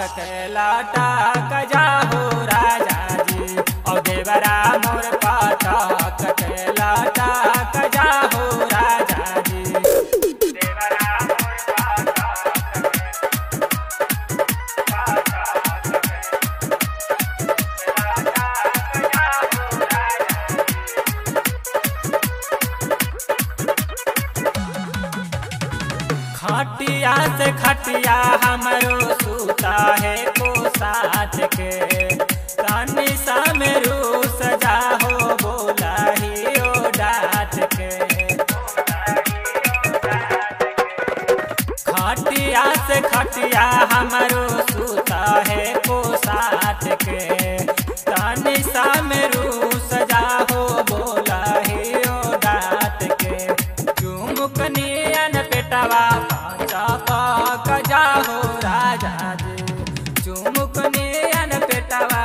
लाटा कजाहो राजा जी और देवरा मोर पाठक लाटा कजाहो राजा जी। देवरा मोर खटिया से खटिया हमरो सूता है को साथ के कानी सा में रूस जाहो बोला ही ओ डाट के। खटिया से खटिया हमरो सूता है को साथ के कानी सा में रूस जाहो बोला ही ओ डाट के। चुमुकनियन पेटवा कजाहो राजा जी चुमुकनियन पेटवा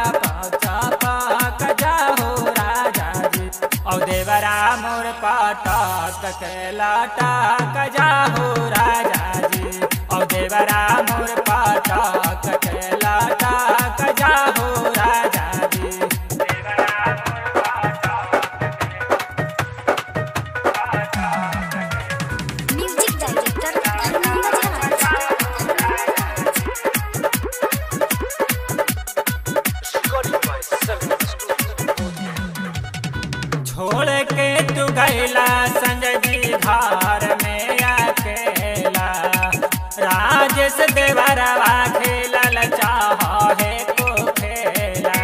कजाहो राजा जी और देवरा मोर पाठक लाटा कजाहो राजा जी और देवरा मोर पाठक लाटा कजाहो राजा जी। छोड़ के तू गैला संजय जी धार में अकेला राजेश देवरवा खेलल चाह है को खेला।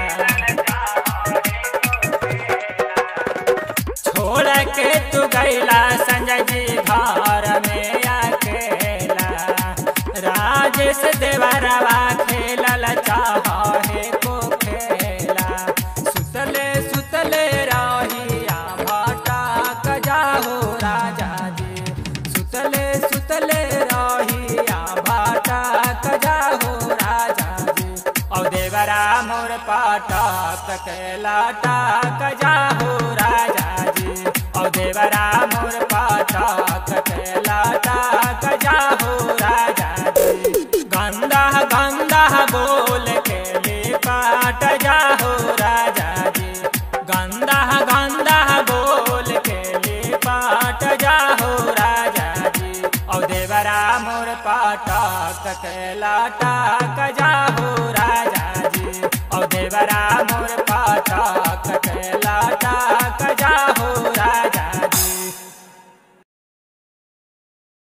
छोड़ के तू गैला संजय जी धार में अकेला राजेश देवरवा खेलल चाह है को खेला। सुतले सुतले राहिया भाटा कजाहो राजा जी सुतले सुतले राहिया भाटा कजाहो राजा जी और देवरा मोर पाठक लाटा कजाहो राजा जी और देवरा मोर पाठक लाटा कजाहो राजा जी। गंदा गंदा बोल के ले पाट जाहो राजा जी गंदा गंदा बोल के ले पाट जाहो राजा जी और देवरा मोर पाठक लाटा कजाहो राजा जी और देवरा